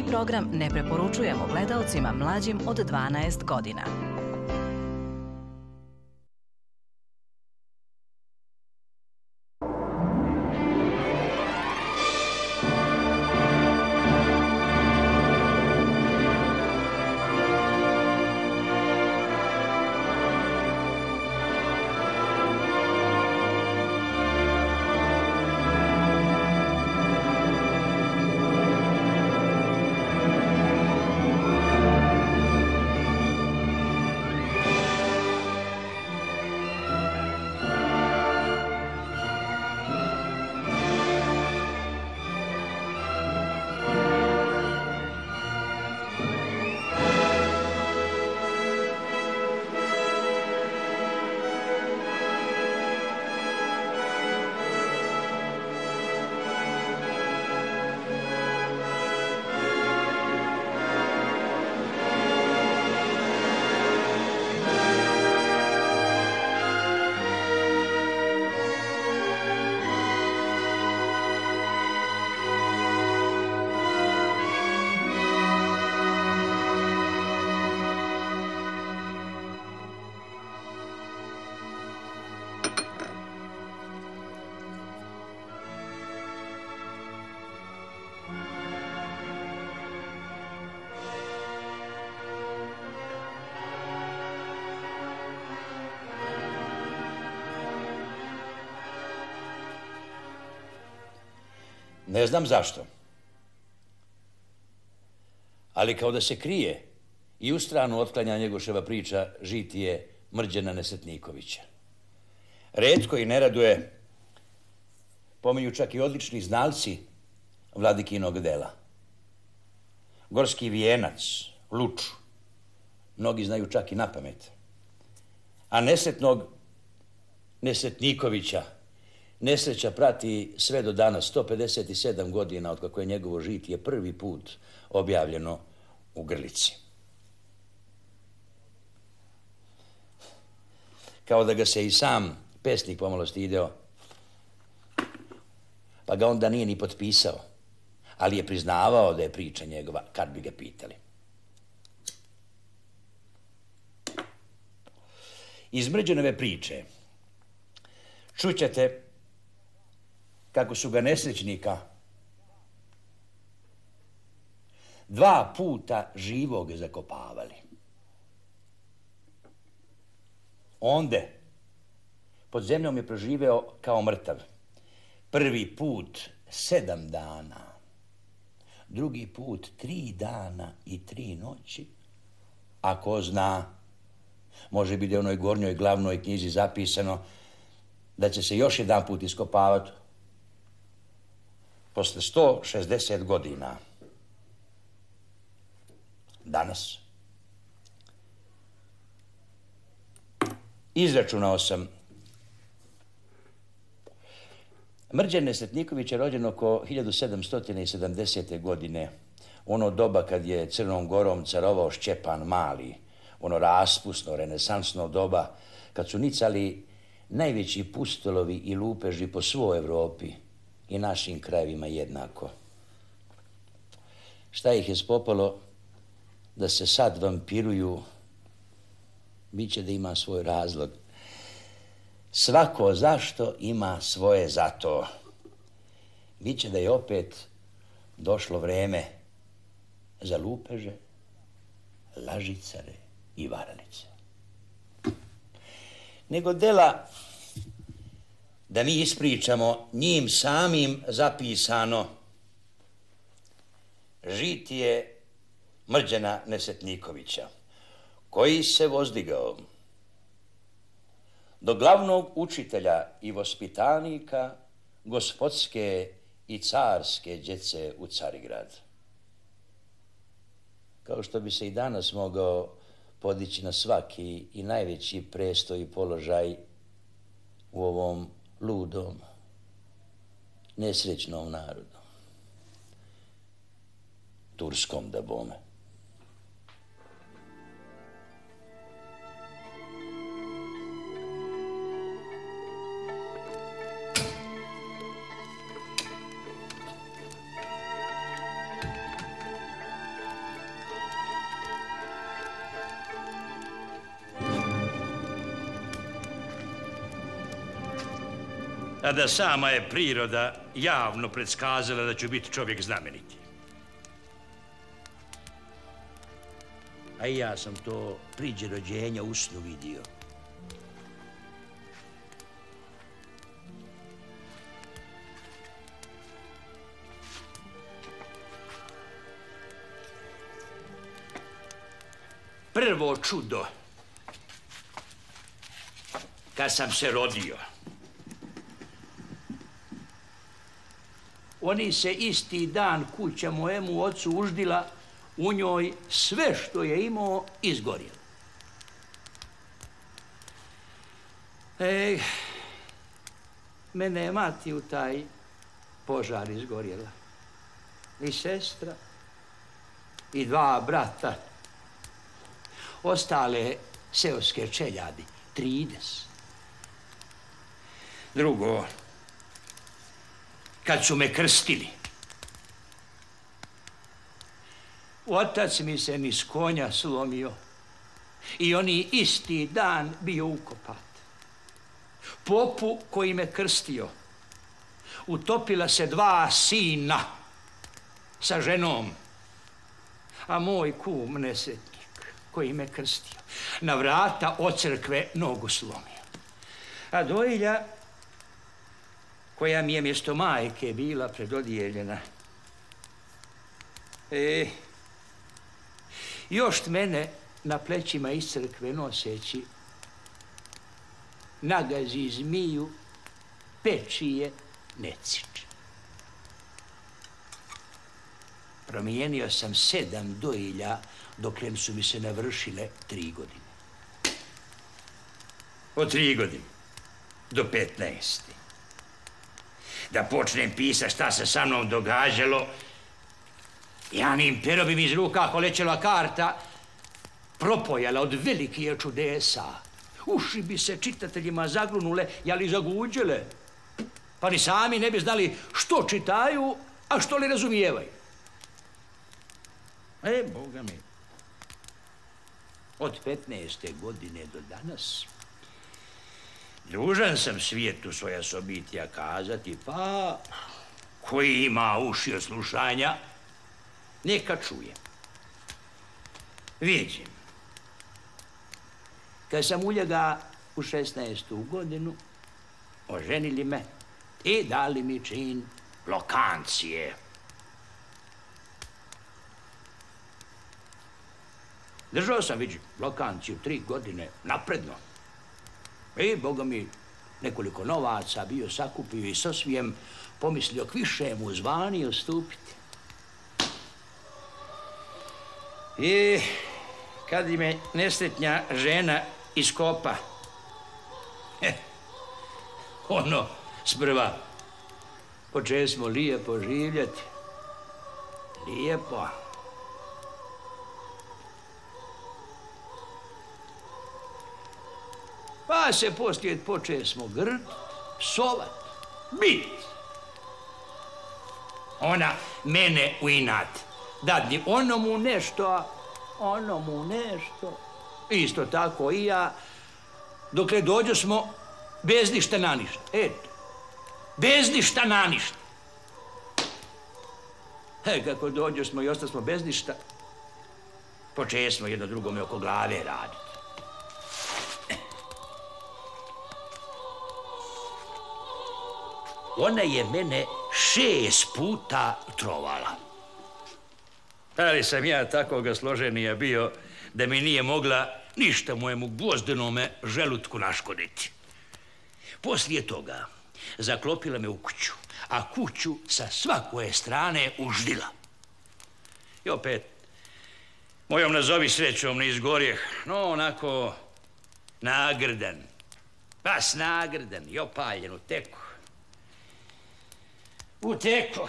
Ovaj program ne preporučujemo gledaocima mlađim od 12 godina. Ne znam zašto, ali kao da se krije i u stranu otklanja Njegoševa priča žitije Mrđena Nesetnikovića. Retko i ne raduje, pominju čak i odlični znalci Vladikinog dela. Gorski vijenac, Luču, mnogi znaju čak i napamet. A nesretnog Nesetnikovića nesreća prati sve do danas, 157 godina od kako je njegovo žitije prvi put objavljeno u Grlici. Kao da ga se i sam pesnik pomalo stideo, pa ga onda nije ni potpisao, ali je priznavao da je priča njegova, kad bi ga pitali. Iz Mrđenove priče čućete kako su ga nesrećnika 2 puta živog zakopavali. Onde pod zemljom je proživeo kao mrtav. Prvi put 7 dana, drugi put 3 dana i 3 noći, a ko zna, može biti u onoj gornjoj glavnoj knjizi zapisano da će se još jedan put iskopavati posle 160 godina. Danas. Izračunao sam. Mrđen Nesetniković je rođen oko 1770. godine, ono doba kad je Crnom Gorom carovao Šćepan Mali, ono raspusno, renesansno doba, kad su nicali najveći pustolovi i lupeži po svoj Evropi i našim krajevima jednako. Šta ih je spopalo da se sad vampiruju, bit će da ima svoj razlog. Svako zašto ima svoje zato. Biće da je opet došlo vreme za lupeže, lažicare i varalice. Nego dela da mi ispričamo njim samim zapisano žitije Mrđena Nesetnikovića, koji se vozdigao do glavnog učitelja i vaspitanika gospodske i carske djece u Carigrad. Kao što bi se i danas mogao podići na svaki i najveći prestoj i položaj u ovom ludom, nesrećnom narodu. Turskom da bome. a da sama je priroda javno predskazala da ću biti čovjek znameniti. A i ja sam to priđe rođenja u snu vidio. Prvo čudo, kad sam se rodio, oni se isti dan kuća mojemu ocu uždila, u njoj sve što je imao izgorjelo. Mene je mati u taj požar izgorjela. I sestra, i 2 brata. Ostale seoske čeljadi, 30. Drugo, kad su me krstili, otac mi se niz konja slomio i oni isti dan bio ukopat. Popu koji me krstio utopila se 2 sina sa ženom, a moj kum nesetnik koji me krstio na vrata od crkve nogu slomio. A dojilja koja mi je mjesto majke bila predodijeljena, još mene na plećima iz crkve noseći nagazi zmiju, peči je neciče. Promijenio sam 7 dojilja doklen su mi se navršile 3 godine. Od 3 godine do 15. Da počnem pisati šta se sa mnom događalo, Janim pero bi mi iz ruka kolećela karta propojala od velikih čudesa. Uši bi se čitateljima zagrunule, jali zaguđele. Pa ni sami ne bi znali što čitaju, a što li razumijevaju. Boga mi, od 15. godine do danas dužan sam svijetu svoja sobitija kazati, pa koji ima uši od slušanja, neka čuje. Vidim, kad sam uljega u 16. godinu, oženili me i dali mi čin lokancije. Držao sam, vidim, lokanciju 3 godine napredno. I, Boga mi, nekoliko novaca bio sakupio i sasvijem pomislio k višemu zvaniju stupiti. I kad me nesretnja žena iskopa, ono, sprva, počeli smo lijepo živjeti. Lijepo. Pa se poslije počeli smo grd, psovat, bit. Ona mene u inat. Dadni onomu nešto, a onomu nešto. Isto tako i ja, dokle dođo smo bez ništa na ništa. Eto, bez ništa na ništa. Kako dođo smo i ostali smo bez ništa, počeli smo jedno drugome oko glave raditi. Ona je mene 6 puta trovala. Ali sam ja takoga složenija bio da mi nije mogla ništa mojemu gvozdenome želutku naškoditi. Poslije toga zaklopila me u kuću, a kuću sa svakoje strane uždila. I opet, mojom nazovi srećom ne izgorjeh, no onako nagrdan, bas nagrdan i opaljen u teku. Utekoh.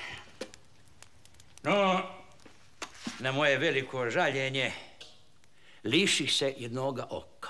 No, na moje veliko žaljenje, liših se jednoga oka.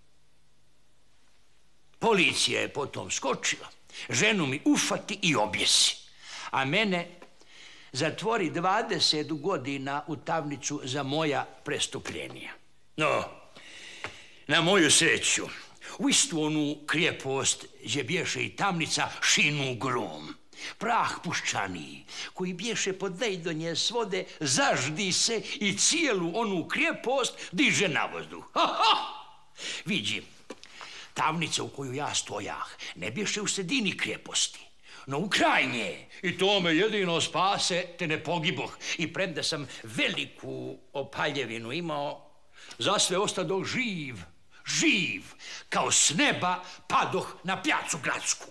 Policija je potom skočila, ženu mi ufati i objesi, a mene zatvori 20 godina u tamnicu za moja prestupljenja. No, na moju sreću, u istu onu krijepost gdje bješe i tamnica šinu grom. Prah puščaniji, koji bješe pod vejdonje svode, zaždi se i cijelu onu krijepost diže na vozduh. Vidi, tamnica u koju ja stojah ne bješe u sredini krijeposti, no u krajnje. I to me jedino spase, te ne pogiboh. I premda sam veliku opaljevinu imao, zasve ostadoh živ, kao s neba padoh na pjacu gradsku.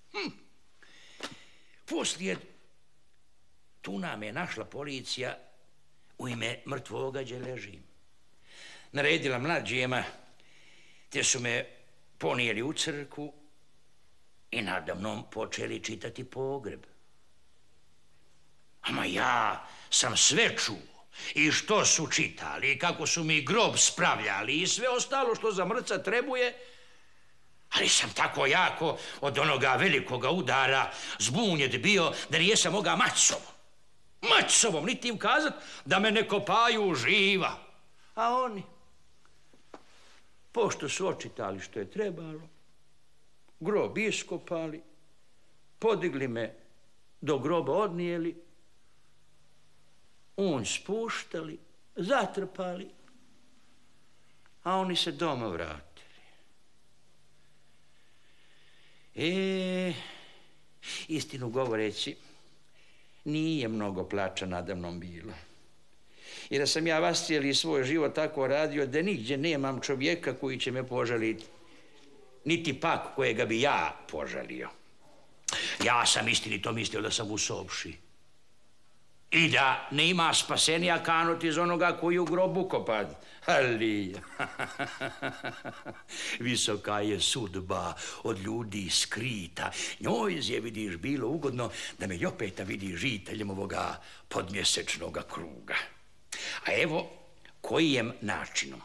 Poslije, tu nam je našla policija u ime mrtvoga gdje ležim. Naredila mlađijema, te su me ponijeli u crkvu i nadamnom počeli čitati pogreb. Ama ja sam sve čuo i što su čitali i kako su mi grob spravljali i sve ostalo što za mrca trebuje, ali sam tako jako od onoga velikoga udara zbunjet bio da nijesam moga mać sobom, niti im kazat da me ne kopaju živa. A oni, pošto su očitali što je trebalo, grob iskopali, podigli me do groba odnijeli, unj spuštali, zatrpali, a oni se doma vratili. Istinu govoreći, nije mnogo plača nadamnom bilo. Jer sam ja vas cijeli svoj život tako radio da nigdje nemam čovjeka koji će me požaliti, niti pak kojega bi ja požalio. Ja sam istinito mislio da sam usopši i da ne ima spasenija kanut iz onoga koji u grobu kopad. Ali visoka je sudba od ljudi skrita. Njoj je, vidiš, bilo ugodno da me opet vidi žiteljem ovoga podmjesečnoga kruga. A evo kojem načinom.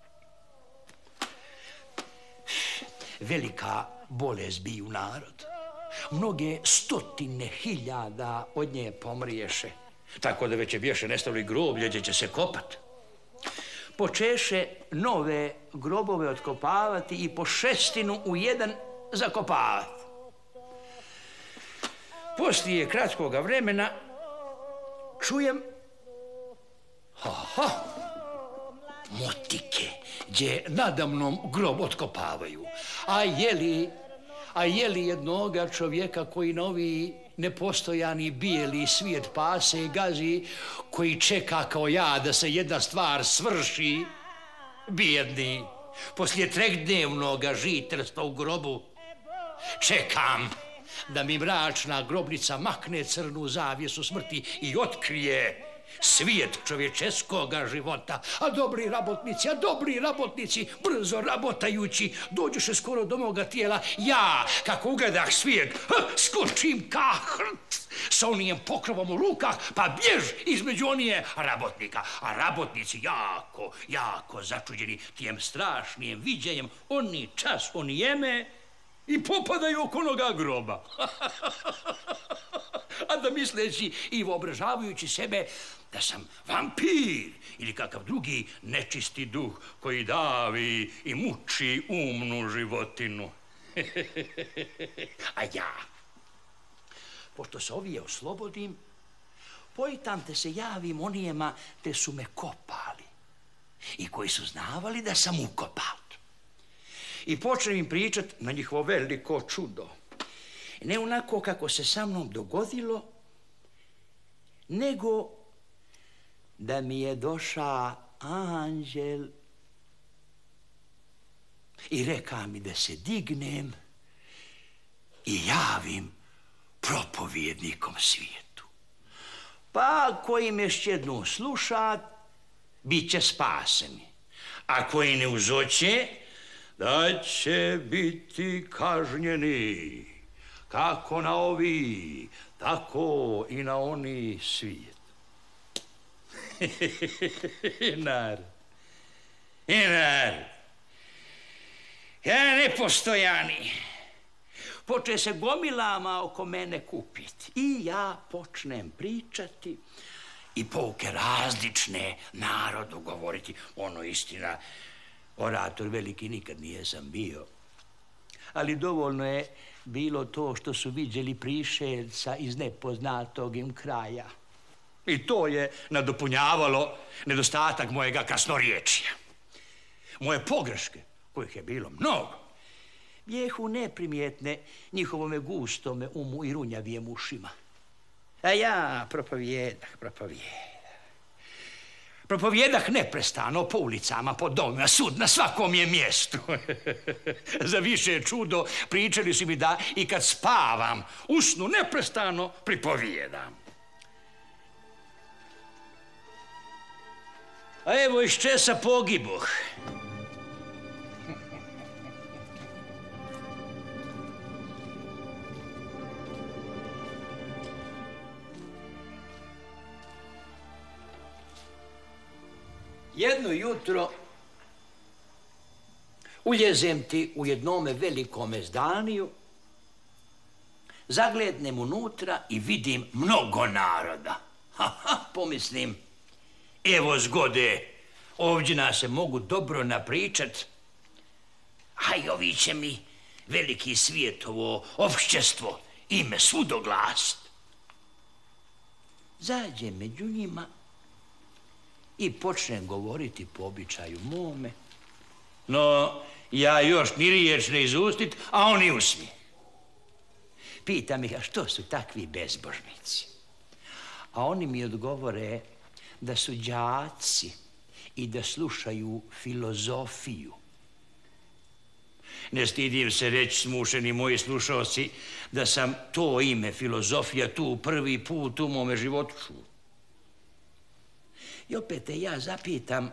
Velika bolest bi u narod. Mnoge stotine hiljada od nje pomriješe. Tako da već je bješe nestalo i groblje gdje će se kopat. Počeše nove grobove otkopavati i po 6 u jedan zakopavati. Poslije kratkoga vremena čujem motike gdje nadamnom grob otkopavaju. A je li jednoga čovjeka koji na ovi nepostojani bijeli svijet pase i gazi, koji čeka kao ja da se jedna stvar svrši, bijedni, poslije 3-dnevnoga žiteljstva u grobu, čekam da mi mračna grobnica makne crnu zavjesu smrti i otkrije svijet čovječeskoga života. A dobri rabotnici, brzo rabotajući, dođuše skoro do moga tijela. Ja, kako ugledah svijet, skočim ka sa onijem pokrovom u rukah, pa bjež između onije rabotnika. A rabotnici jako začuđeni tijem strašnijem viđenjem, oni čas onijeme i popadaju oko onoga groba. A da misleći i obražavajući sebe da sam vampir ili kakav drugi nečisti duh koji davi i muči umnu životinu. A ja, pošto se ovije oslobodim, pojitam te se javim onijema te su me kopali i koji su znavali da sam ukopat. I počnem im pričat na njihovo veliko čudo. Ne onako kako se sa mnom dogodilo, nego da mi je doša anđel i reka mi da se dignem i javim propovjednikom svijetu. Pa koji me šćednu slušat, bit će spaseni. A koji ne uzoće, da će biti kažnjeni. Kako na ovi, tako i na oni svijet. Narod. Ja nepostojani. Poče se gomilama oko mene kupiti. I ja počnem pričati i pouke različne narodu govoriti. Ono istina, orator veliki nikad nije sam bio. ali dovoljno je bilo to što su viđeli prišelca iz nepoznatog im kraja. I to je nadopunjavalo nedostatak mojega kasnoriječija. Moje pogreške, kojih je bilo mnogo, bijehu neprimjetne njihovome gustome umu i runjavijem ušima. A ja propovjedah neprestano po ulicama, po domima, sud na svakom je mjestu. Za više čudo pričali su mi da i kad spavam, usnu neprestano pripovjedam. A evo iz česa pogiboh. Jedno jutro uljezem ti u jednome velikome zdaniju, zaglednem unutra i vidim mnogo naroda. Pomislim, evo zgode, ovdje nas se mogu dobro napričat, a i ovi će mi veliki svijetovo opšćestvo ime svudo glast. Zađem među njima i počnem govoriti po običaju mome. No, ja još ni riječ ne izustit, a oni usmije. Pitam ih, a što su takvi bezbožnici? A oni mi odgovore da su đaci i da slušaju filozofiju. Ne stidim se reći, smušeni moji slušalci, da sam to ime filozofija tu prvi put u mome životu čuo. I opet te ja zapitam,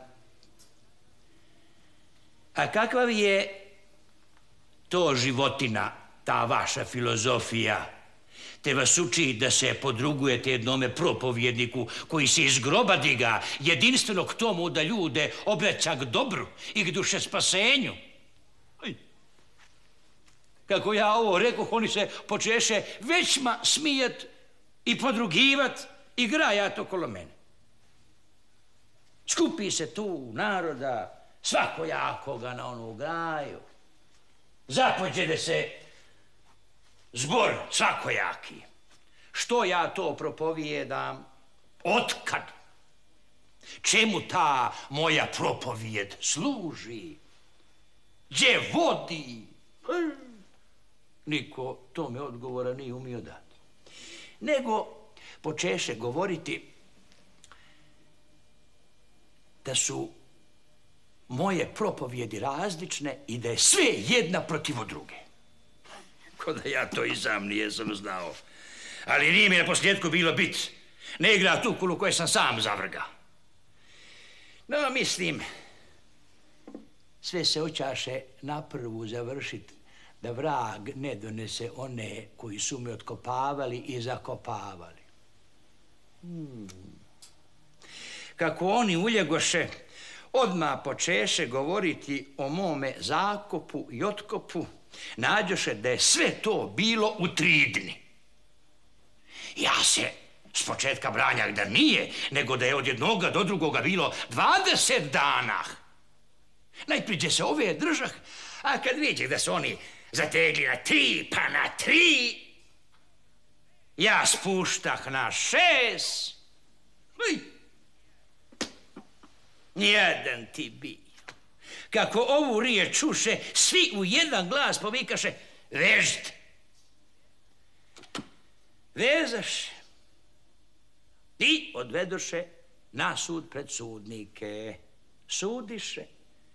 a kakva je to životina, ta vaša filozofija, te vas uči da se podrugujete jednome propovjedniku koji se iz groba diga, jedinstveno k tomu da ljude obeća k dobru i k duše spasenju? Kako ja ovo rekoh, oni se počeše većma smijet i podrugivat i grajat okolo mene. Skupi se tu naroda svakojakoga na onu graju. Zapođede se zbor svakojaki. Što ja to propovijedam? Otkad? Čemu ta moja propovijed služi? Gdje vodi? Niko tome odgovora nije umio dati. Nego počeše govoriti da su moje propovjedi različne i da je sve jedna protiv druge. Ko da ja to i sam nijesam znao. Ali nije mi na posljedku bilo bit. Ne igra tu kulu koje sam sam zavrga. No, mislim, sve se oćaše naprvu završit da vrag ne donese one koji su me otkopavali i zakopavali. Kako oni uljegoše, odmah počeše govoriti o mome zakopu i otkopu, nađoše da je sve to bilo u Tridni. Ja se s početka branjak da nije, nego da je od jednoga do drugoga bilo 20 dana. Najpriđe se ove držah, a kad vidjeh da su oni zategli na 3, pa na 3, ja spuštah na 6. Nijedan ti bi. Kako ovu riječ čuše, svi u jedan glas povikaše, vežite. Vezaše i odvedoše na sud pred sudnike. Sudiše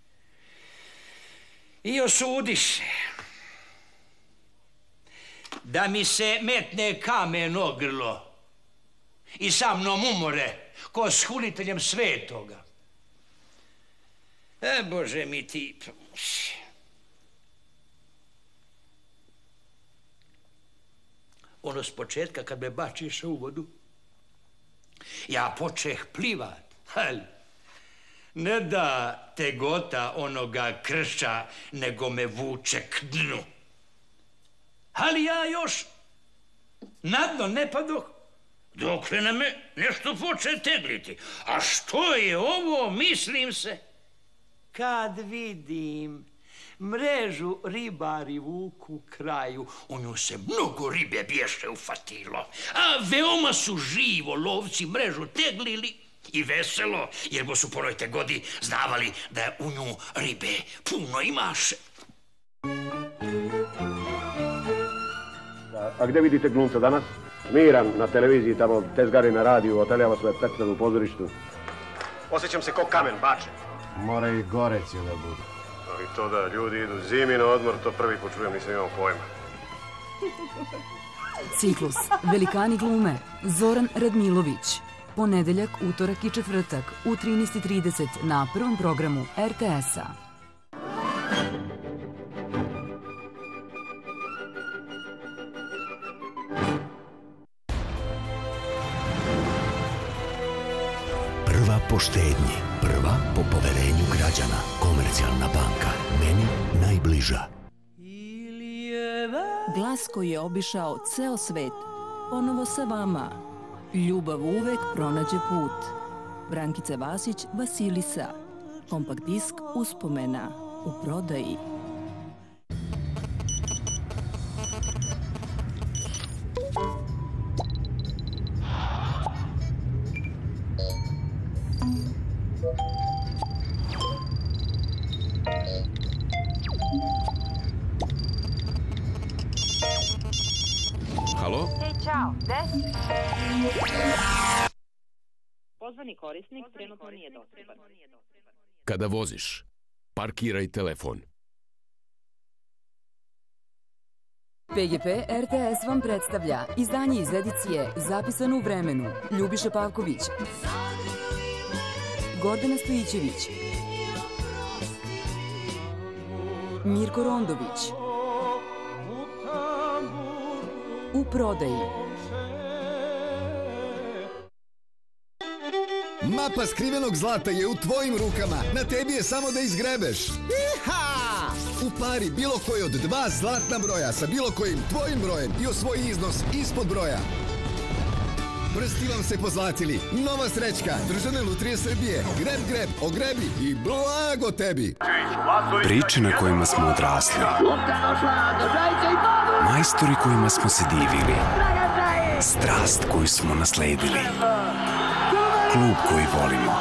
i osudiše da mi se metne kamen o grlo i sa mnom umore ko s huliteljem svetoga. Bože mi ti pomozi. Ono s početka kad me bačiše u vodu, ja počeh plivat, ali ne da tegota onoga krša, nego me vuče k dnu. Ali ja još na dno ne padoh, dok na me nešto poče tegliti. A što je ovo, mislim se, kad vidim Mrežu ribari vuku kraju, u nju se mnogo ribe bješe ufatilo, a veoma su živo lovci mrežu teglili i veselo, jer bo su po noj te godi znavali da u nju ribe puno imaše. A gdje vidite glumca danas? Miran na televiziji, tamo tezgari na radiju, oteljava svoje predstave u pozorištu. Osjećam se ko kamen, bačen. Mora i goreće da bude. Ali to da ljudi idu zimi na odmor, to prvi počujem, nisam imao pojma. Ciklus Velikani glume, Zoran Radmilović. Ponedeljak, utorak i četvrtak u 13:30 na prvom programu RTS-a. Prva po štednji, prva po poverenju građana. Komercijalna banka, meni najbliža. Glas koji je obišao ceo svet, ponovo sa vama. Ljubav uvek pronađe put. Brankica Vasić, Vasilisa. Kompakt disk Uspomena u prodaji. Halo? Hej, čao, gde si? Pozvani korisnik trenutno nije dostupan. Kada voziš, parkiraj telefon. PGP RTS vam predstavlja izdanje iz edicije Zapisano u vremenu Ljubiša Pavković, Gordana Stojićević, Mirko Rondović. U prodaji. Mapa skrivenog zlata je u tvojim rukama. Na tebi je samo da izgrebeš. Iha! Upari bilo koji od 2 zlatna broja sa bilo kojim tvojim brojem i osvoji iznos ispod broja. Prsti vam se pozlatili. Nova srećka. Državne lutrije Srbije. Greb, greb, ogrebi i blago tebi. Priče na kojima smo odrasli. Majstori kojima smo se divili. Strast koju smo nasledili. Klub koji volimo.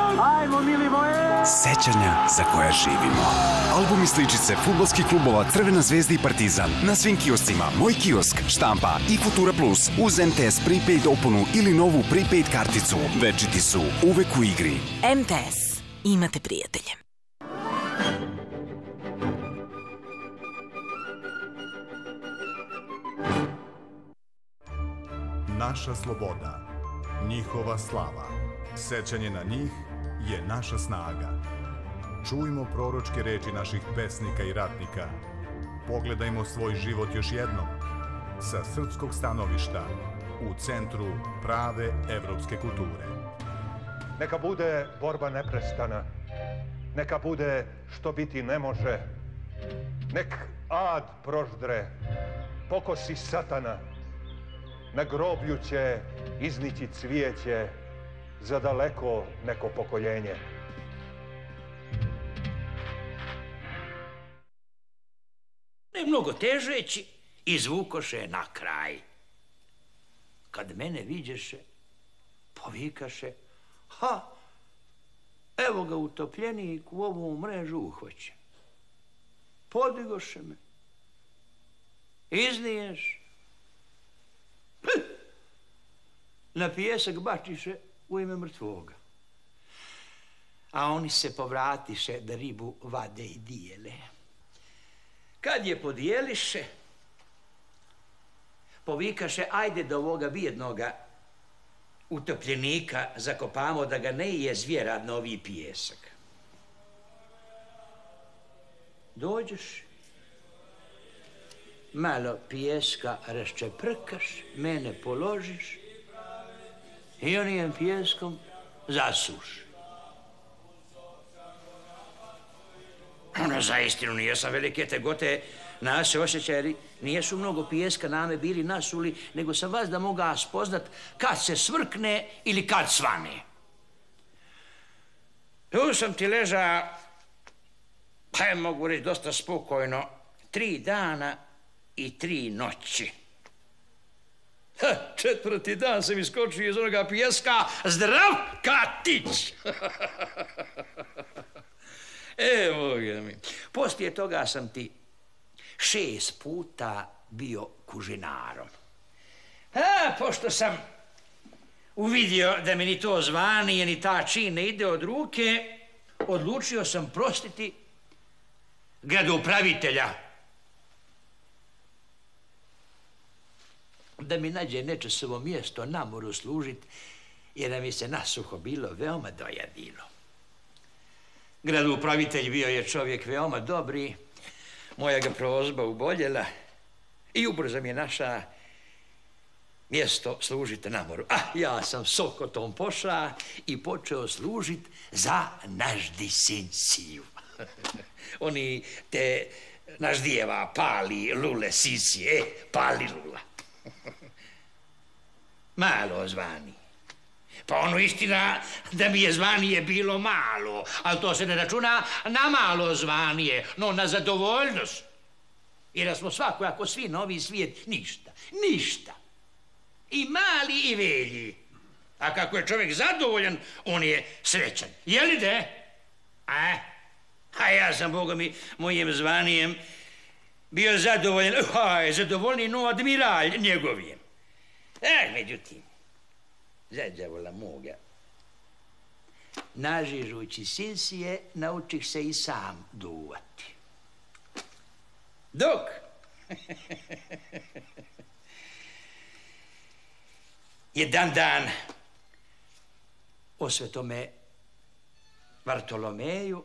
Sećanja za koja živimo. Albumi sličice fudbalskih klubova Crvena zvezda i Partizan na svim kioscima Moj kiosk, Štampa i Futura Plus uz MTS prepaid oponu ili novu prepaid karticu. Večiti su uvek u igri. MTS. Imate prijatelje. Naša sloboda, njihova slava. Sećanje na njih je naša snaga. Čujmo proročke reči naših pesnika i ratnika. Pogledajmo svoj život još jednom. Sa srpskog stanovišta, u centru prave evropske kulture. Neka bude borba neprestana. Neka bude što biti ne može. Nek ad proždre, pokosi satana. Na groblju će iznići cvijeće za daleko neko pokoljenje. Ne mnogo težeći, izvukoše na kraj. Kad mene viđeše, povikaše, ha, evo ga utopljenik u ovu mrežu uhvaće. Podigoše me, izniješ, na pijesak bačiše u ime mrtvoga. A oni se povratiše da ribu vade i dijele. Kad je podijeliše, povikaše, ajde do ovoga bijednoga utopljenika zakopamo da ga ne je zvjerad na ovi pijesak. Dođeš, malo pijeska raščeprkaš, mene položiš i onijem pijeskom zasuš. Ono zaistinu nijesam velike tegote nas osjećaj, jer nijesu mnogo pijeska name bili nasuli, nego sam vas da moga spoznat kad se svrkne ili kad svane. Tu sam ti leža Pa je mogu reći dosta spokojno 3 dana i 3 noći. Četvrti dan sam iskočio iz onoga pijeska, Zdravkatić! Boga mi. Poslije toga sam ti 6 puta bio kužinarom. Pošto sam uvidio da mi ni to zvanje, ni ta čin ne ide od ruke, odlučio sam prostiti gradoupravitelja da mi nađe nečasovo mjesto na moru služit, jer da mi se nasuho bilo veoma dojadilo. Gradoupravitelj bio je čovjek veoma dobri, moja ga prozba uboljela i ubrzo mi je naša mjesto služiti na moru. Ja sam s okotom poša i počeo služit za Naždi-Sinsiju. Oni te Naždijeva pali lule Sinsije, pali lula. Malo zvani. Pa ono istina da mi je zvanije bilo malo, ali to se ne računa na malo zvanije, no na zadovoljnost. Jer da smo svakojako svi novi svijet, ništa. I mali i velji. A kako je čovjek zadovoljan, on je srećan. Je li de? A ja sam, Boga mi, mojim zvanijem bio zadovoljan, zadovoljni no admiralj njegovim. Međutim, zađavola moga, nažižući Sinsije, naučih se i sam duvati. Dok jedan dan o svetome Vartolomeju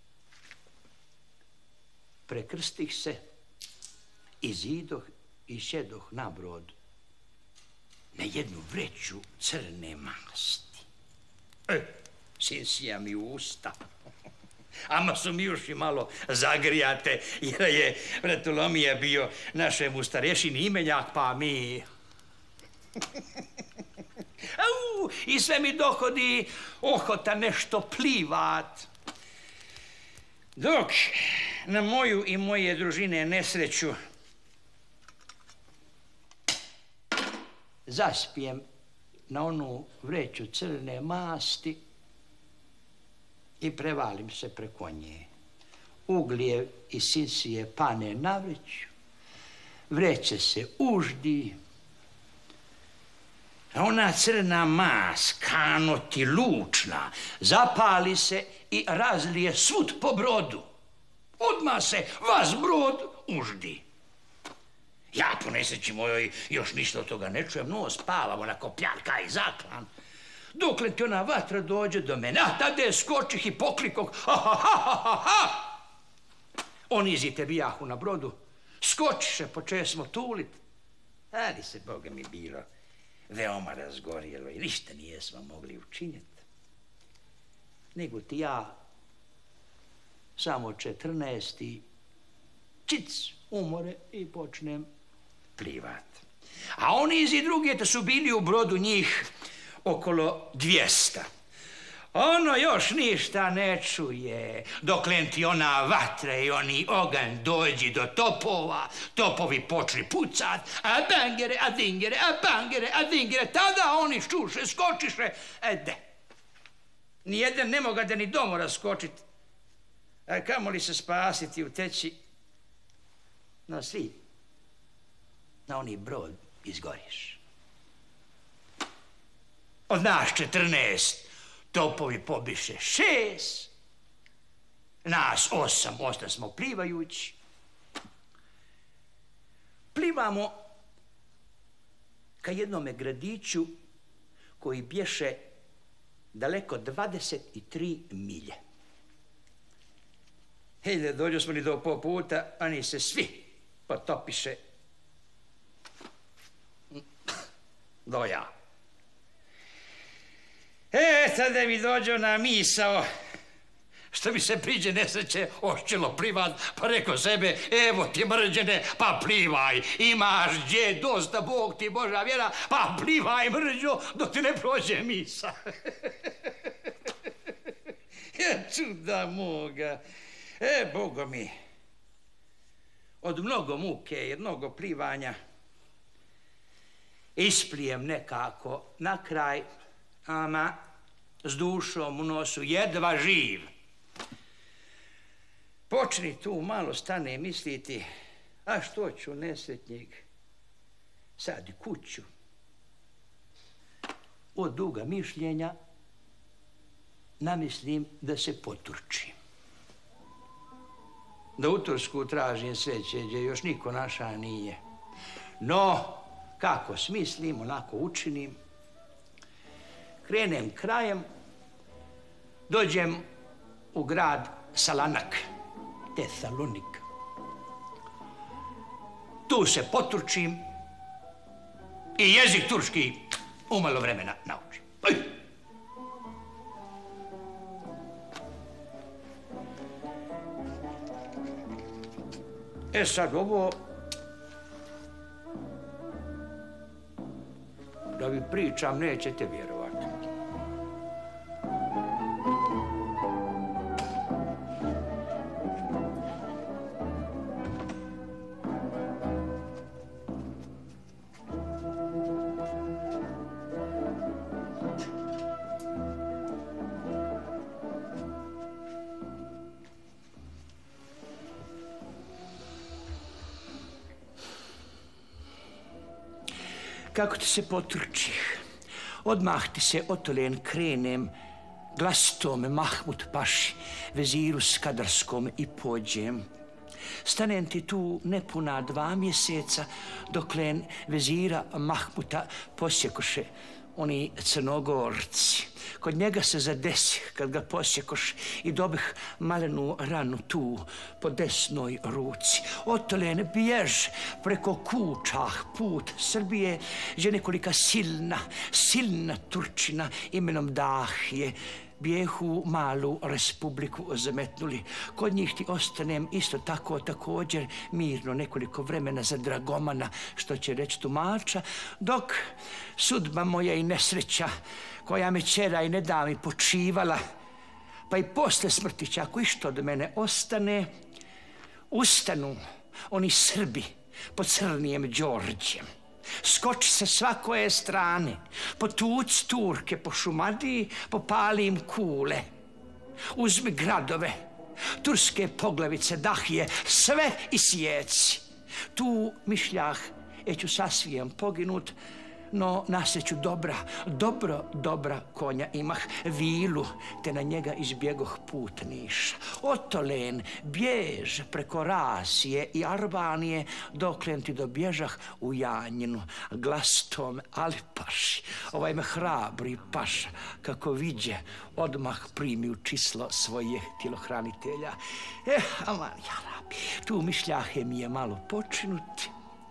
prekrstih se, izidoh i šedoh na brod na jednu vreću crne masti. Sinsija mi usta. Ama su mi uši malo zagrijate, jer je Vartolomija bio našemu starešini imenjak, pa mi... I sve mi dohodi ohota nešto plivat. Dok na moju i moje družine nesreću zaspijem na onu vreću crne masti i prevalim se preko nje. Ugljev i Sinsije pane na vreću, vreće se uždi, a ona crna mas, kanoti lučna, zapali se i razlije svud po brodu. Odmah se vas brod uždi. Ja po nesreći mojoj još ništa od toga ne čujem, no spavam onako pjanka i zaklan. Dokle ti ona vatra dođe do mene, tada skočih i poklikoh, ha. Oni izite bijahu na brodu, skočiše, počeli smo tulit. Ali se, Boga mi, bilo veoma razgorjelo i ništa nijesmo mogli učiniti. Nego ti ja samo 14. čic umore i počnem plivat. A oni iz i druge su bili u brodu njih okolo 200. Ono još ništa ne čuje, doklen ti ona vatra i oni oganj dođi do topova, topovi počli pucat, a bangere, a dingere, a bangere, a dingere, tada oni ščuše, skočiše, nijedan ne moga da ni domu raskočit, a kamo li se spasiti u teći, no svi na oni brod izgoriš. Od nas 14, topovi pobiše 6, nas 8, osta smo plivajući. Plivamo ka jednome gradiću koji bješe daleko 23 milje. Hejde, dođo smo ni do po puta, oni se svi potopiše do ja. Tada mi dođo na misao, što mi se priđe nesreće, ošćelo plivat, pa rekao sebe, evo ti mrđene, pa plivaj, imaš gdje dosta, Bog ti Boža vjera, pa plivaj mrđo, dok ti ne prođe misa. Čuda moga. Bogo mi, od mnogo muke i mnogo plivanja isplijem nekako na kraj, ama s dušom u nosu, jedva živ. Počni tu malo stane misliti, a što ću nesretnjeg sad i kuću. Od duga mišljenja namislim da se poturčim. Da u Tursku tražim sreće gdje još niko naša nije. No, kako smislim, onako učinim, krenem krajem, dođem u grad Salanak, Tesalonik. Tu se poturčim i jezik turski umalo vremena naučim. Sad ovo, da vi pričam, nećete vjerovati. Kako ti se potrčih, odmah ti se otolen krenem, glasitome Mahmud Paši, veziru Skadarskom i pođem. Stanem ti tu nepuna 2 mjeseca, doklen vezira Mahmuta posjekoše oni Crnogorci. Kod njega se zadesi, kad ga posjekoš, i dobih malenu ranu tu, po desnoj ruci. Otolen bjež preko kućah put Srbije, gdje nekolika silna Turčina imenom Dahije bijehu malu republiku zametnuli. Kod njih ti ostanem isto tako također mirno nekoliko vremena za Dragomana, što će reći tumača, dok sudba moja i nesreća koja me čera i ne da mi počivala, pa i posle smrti ako išto od mene ostane, ustanu oni Srbi pod Crnijem Đorđem. Skoči sa svakoje strane, potuc Turke po Šumadiji, popali im kule. Uzmi gradove, turske poglavice, Dahije, sve isjeci. Tu mišljah, ću sasvijem poginut, no nasreću dobra konja imah, Vilu, te na njega izbjegoh put Niša. Otolen bjež preko Rasije i Albanije, doklen ti dobježah u Janjinu. Glas tome, ali paši, ovaj me hrabri paša, kako viđe, odmah primi u čislo svojih tjelohranitelja. Aman, jarabi, tu mišljahe mi je malo počinuti,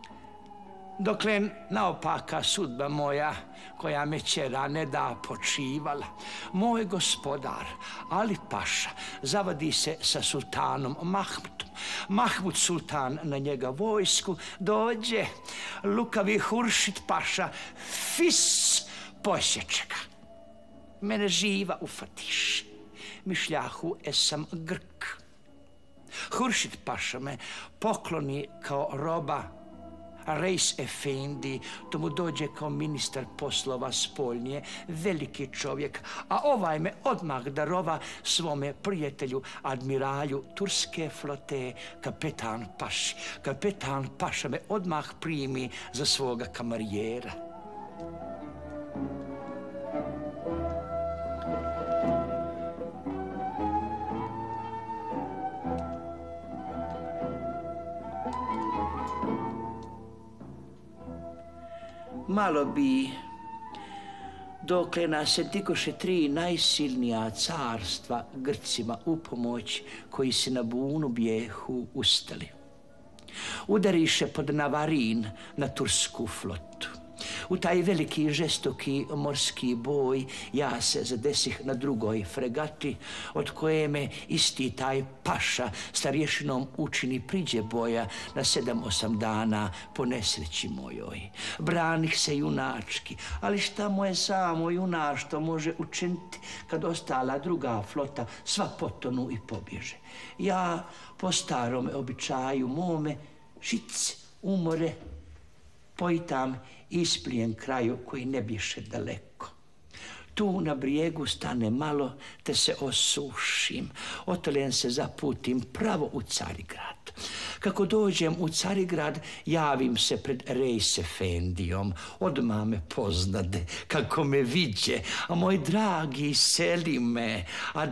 doklen naopaka sudba moja, koja me čera ne da počivala. Moj gospodar, Ali Paša, zavadi se sa sultanom Mahmudom. Mahmud sultan na njega vojsku dođe, lukavi Huršid Paša, fis, posječe ga. Mene živa ufatiš, mišljahu esam Grk. Huršid Paša me pokloni kao roba Reis Efendi, to mu dođe kao ministar poslova spoljnje, veliki čovjek, a ovaj me odmah darova svome prijatelju, admiralju turske flote, kapetan Paši. Kapetan Paša me odmah primi za svoga kamarijera. Malo bi, dokle nas se dikoše 3 najsilnija carstva Grcima u pomoć, koji se na bunu bijehu ustali. Udariše pod Navarin na tursku flotu. U taj veliki žestoki morski boj ja se zadesih na drugoj fregati, od koje me isti taj paša starješinom učini priđe boja na 7-8 dana po nesreći mojoj. Branih se junački, ali šta moje samo junaštvo može učiniti kad ostala druga flota sva potonu i pobježe. Ja po starome običaju mome žic umore pojitam isplijen kraju koji ne biše daleko. Tu na brijegu stane malo te se osušim. Otolen se zaputim pravo u Carigrad. Kako dođem u Carigrad, javim se pred Rejs Efendijom. Odmah me poznade, kako me viđe. A moj dragi Selime,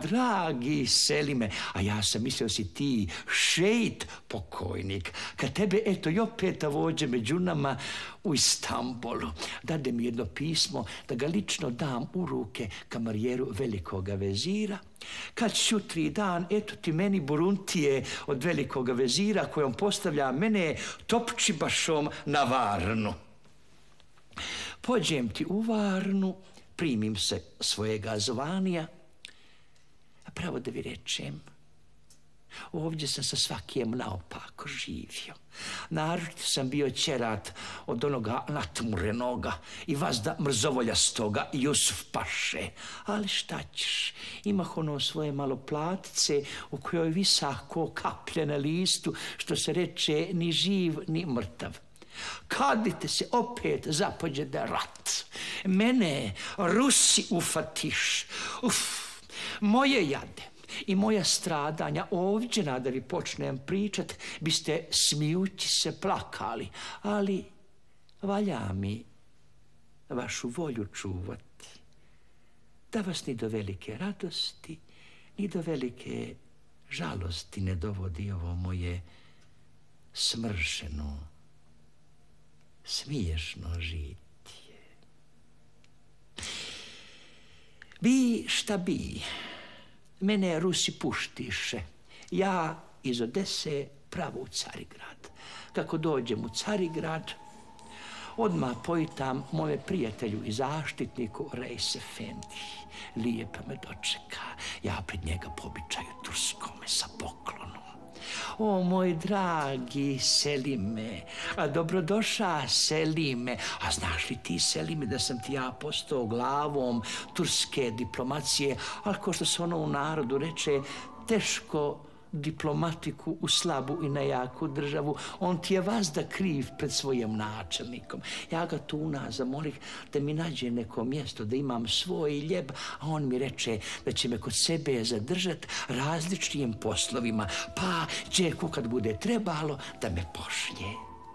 a ja sam mislio si ti šejt pokojnik. Kad tebe eto i opet vođe među nama u Istanbulu. Dade mi jedno pismo da ga lično dam u ruke kamarijeru velikoga vezira. Kad šutri dan, eto ti meni buruntije od velikoga vezira kojom postavlja mene Topčibašom na Varnu. Pođem ti u Varnu, primim se svojega zvanija, a pravo da vi rečem, ovdje sam sa svakijem naopako živio. Naročito sam bio ćerat od onoga natmurenoga i vazda mrzovoljastoga Jusuf Paše. Ali šta ćeš, imah ono svoje malo platice u kojoj visako kaplje na listu, što se reče ni živ ni mrtav. Kadite se opet zapođe da rat. Mene Rusi ufatiš. Moje jade i moja stradanja ovdje, da vi počnem pričat, biste smijući se plakali, ali valja mi vašu volju čuvati, da vas ni do velike radosti, ni do velike žalosti ne dovodi ovo moje smršeno, smiješno žitje. Bi šta bi, mene Rusi puštiše. Ja iz Odese pravo u Carigrad. Kako dođem u Carigrad, odmah pojitam moje prijatelju i zaštitniku Rejs Efendi. Lijepo me dočeka. Ja pred njega po običaju turskome sa poklonom. O, moj dragi Selime, a dobrodoša Selime. A znaš li ti, Selime, da sam ti ja postao glavom turske diplomacije, ali ko što se ono u narodu reče, teško diplomatiku u slabu i na jaku državu, on ti je vazda kriv pred svojim načelnikom. Ja ga tu zamolih da mi nađe neko mjesto, da imam svoj ljeb, a on mi reče da će me kod sebe zadržati različitim poslovima, pa će kad bude trebalo da me pošlje.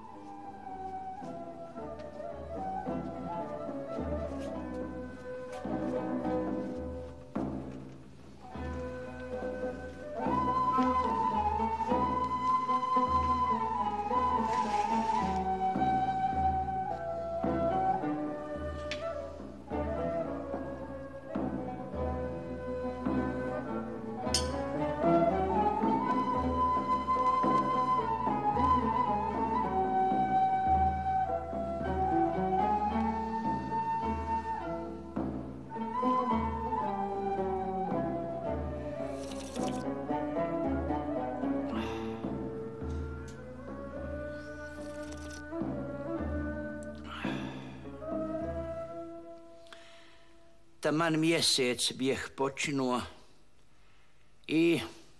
Taman mjesec bijeh počinuo i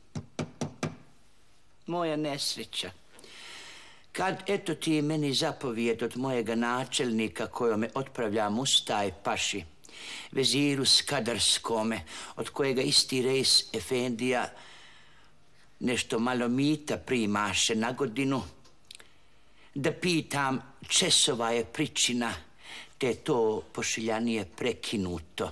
moja nesreća. Kad eto ti meni zapovijed od mojega načelnika kojom me otpravlja Mustaj Paši, veziru Skadarskome, od kojega isti Rejs Efendija nešto malo mita primaše na godinu, da pitam česova je pričina, te to pošiljanije prekinuto.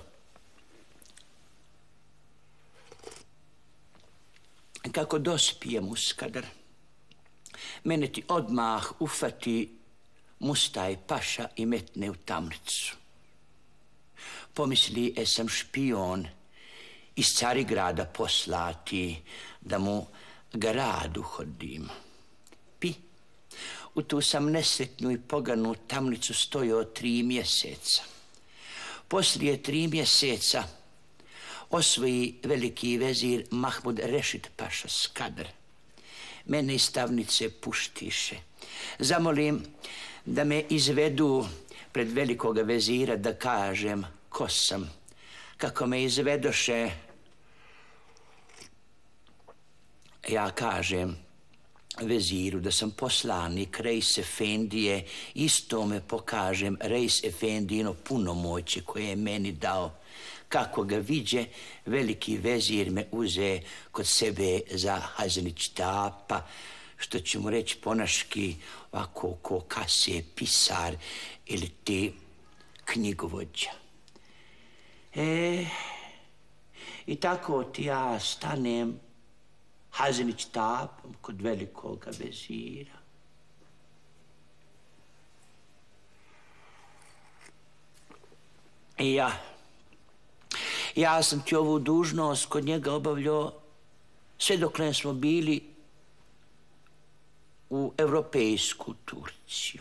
Kako dospijem u Skadar, mene ti odmah ufati Mustaj Paša i metne u tamnicu. Pomisli, sam špion iz Carigrada poslati da mu ga rad uhodim. U tu sam nesretnu i poganu tamnicu stojao 3 mjeseca. Poslije 3 mjeseca osvoji veliki vezir Mahmud Rešid paša Skadr. Mene iz tamnice puštiše. Zamolim da me izvedu pred velikoga vezira da kažem ko sam. Kako me izvedoše, ja kažem veziru da sam poslanik Reis Efendije, isto me pokažem Reis Efendino punomoće koje je meni dao. Kako ga viđe, veliki vezir me uze kod sebe za Hazeničtapa, što ću mu reći ponaški ovako ko kasije pisar ili ti knjigovođa. I tako ti ja stanem Hazeničtapom kod velikoga vezira. I ja sam ti ovu dužnost kod njega obavljao sve dok ne smo bili u evropejsku Turciju.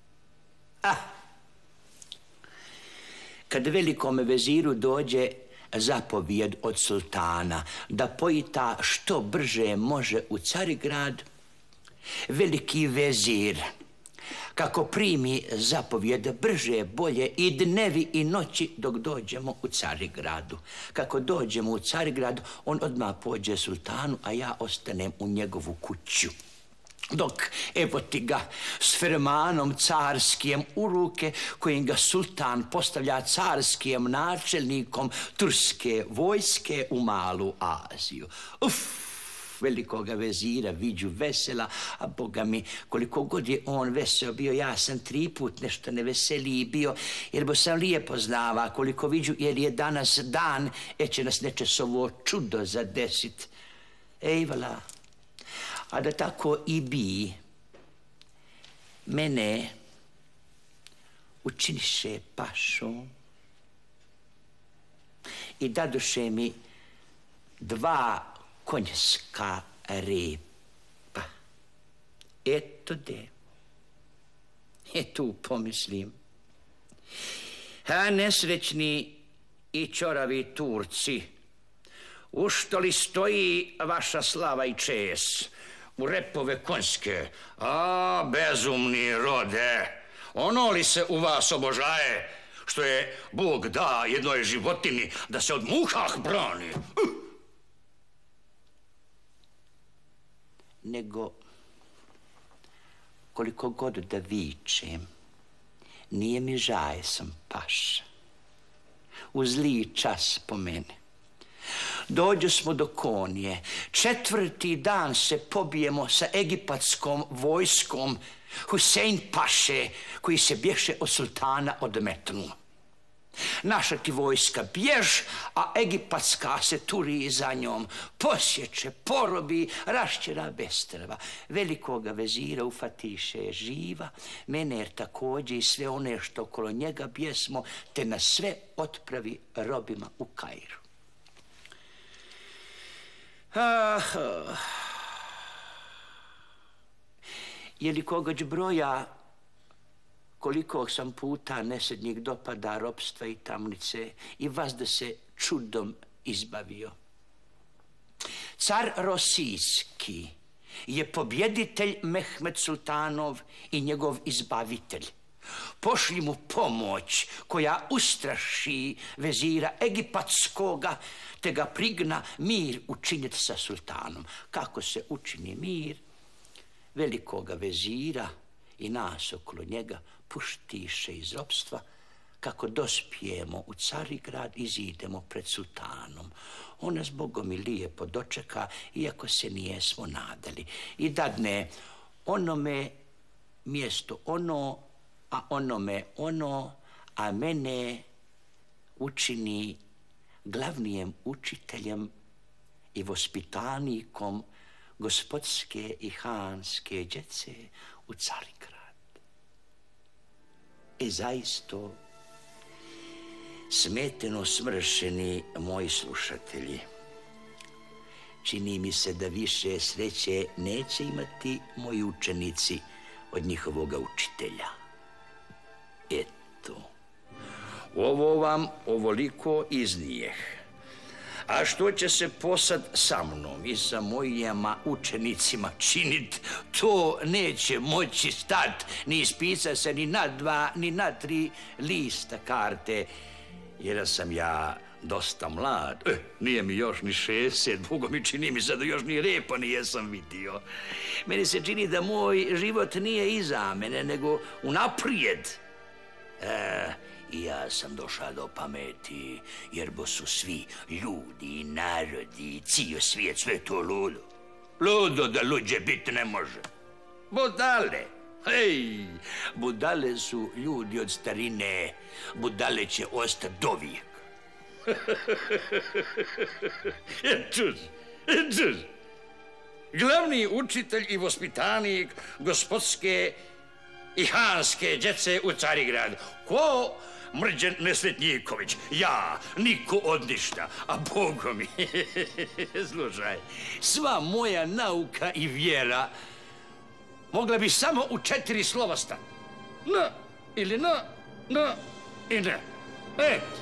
Kad velikome veziru dođe zapovijed od sultana da pojita što brže može u Carigrad, veliki vezir, kako primi zapovijed brže bolje i dnevi i noći dok dođemo u Carigradu. Kako dođemo u Carigrad, on odmah pođe sultanu, a ja ostanem u njegovu kuću. Dok, evo ti ga, s fermanom carskim u ruke, kojim ga sultan postavlja carskim načelnikom turske vojske u Malu Aziju. Velikoga vezira viđu vesela, a Boga mi, koliko god je on veseo bio, ja sam 3 put nešto neveseliji bio, jer bo sam lijepo znava koliko viđu, jer je danas dan, će nas nečesovo čudo zadesit. Ejvala. A da tako i bi, mene učiniše pašom i dadoše mi 2 konjska repa. Eto de. Tu pomislim. Nesrećni i čoravi Turci, u što li stoji vaša slava i čest? U repove konjske. Bezumni rode, ono li se u vas obožaje, što je Bog da jednoj životini da se od muhah brani? Nego, koliko god da vičem, nije mi žaje sam paša. U zli čas po mene. Dođu smo do Konije. 4. dan se pobijemo sa egipatskom vojskom Husein paše, koji se bješe od sultana odmetnu. Naša ti vojska bjež, a egipatska se turi za njom. Posječe, porobi, rašćera bestrva. Velikoga vezira ufatiše je živa, mene jer također i sve one što okolo njega bjesmo, te nas sve otpravi robima u Kairu. Je li kogađ broja koliko sam puta nesednjeg dopada ropstva i tamnice i vas da se čudom izbavio? Car Rosijski je pobjeditelj Mehmed Sultanov i njegov izbavitelj. Pošli mu pomoć koja ustraši vezira egipatskoga, te ga prigna mir učiniti sa sultanom. Kako se učini mir? Velikoga vezira i nas okolo njega puštiše iz ropstva, kako dospijemo u Carigrad, izidemo pred sultanom. On nas Bogom i lijepo dočeka, iako se nijesmo nadali. I dadne onome mjesto ono, a onome ono, a mene učini glavnijem učiteljem i vospitanikom gospodske i hanske djece u Carigrad. I zaisto, smeteno smršeni moji slušatelji, čini mi se da više sreće neće imati moji učenici od njihovoga učitelja. Eto, ovo vam ovoliko iznijeh. A što će se posad sa mnom i sa mojima učenicima činit, to neće moći stat, ni ispisa se ni na 2, ni na 3 lista karte, jer sam ja dosta mlad. Nije mi još ni 60, Bogo mi čini mi se da još ni repa nijesam vidio. Meni se čini da moj život nije iza mene, nego unaprijed. I ja sam došao do pameti, jer bo su svi ljudi, narodi, cijel svijet, sve to ludo. Ludo da luđe biti ne može. Budale, hej, budale su ljudi od starine, budale će ostati dovijek. Etuž. Glavni učitelj i vaspitanik gospodske i hanske djece u Carigradu. Ko? Mrđen Nesretniković. Ja, niko od ništa. A Bogo mi, slušaj, sva moja nauka i vjera mogla bi samo u 4 slova stati. N ili n i ne. Eto.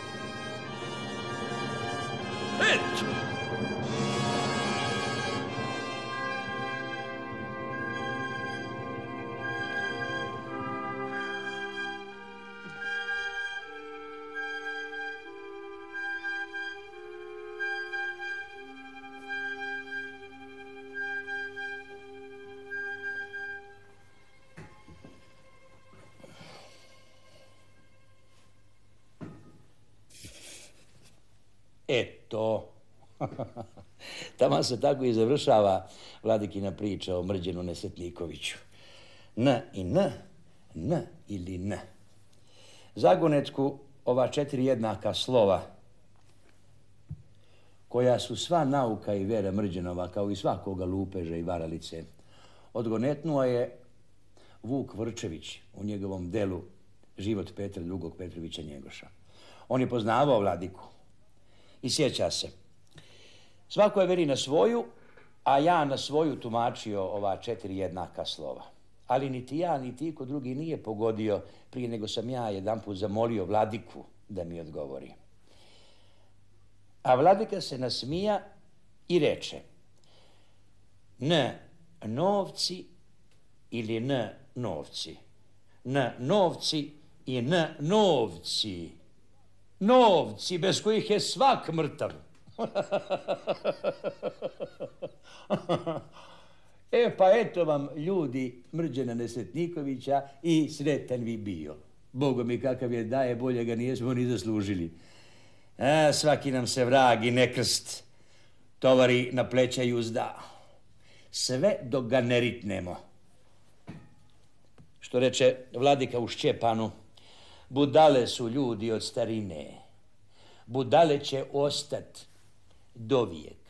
Eto. Tamo se tako i završava Vladikina priča o Mrđenu Nesretnikoviću. N i N ili N. Zagonetku ova 4 jednaka slova, koja su sva nauka i vera Mrđenova, kao i svakoga lupeža i varalice, odgonetnuo je Vuk Vrčević u njegovom delu Život Petra II. Petrovića Njegoša. On je poznavao Vladiku i sjeća se. Svako je veri na svoju, a ja na svoju tumačio ova 4 jednaka slova. Ali niti ja, niti iko drugi nije pogodio prije nego sam ja jedanput zamolio Vladiku da mi odgovori. A Vladika se nasmija i reče: N novci ili N novci? N novci i N novci. Novci bez kojih je svak mrtav. Pa eto vam, ljudi, Mrđena Nesretnikovića i sretan vi bio. Bogo mi kakav je daje, bolje ga nijesmo ni zaslužili. Svaki nam se vrag i nekrst tovari na pleća i uzda. Sve dok ga ne ritnemo. Što reče Vladika u Šćepanu, budale su ljudi od starine. Budale će ostat dovijek.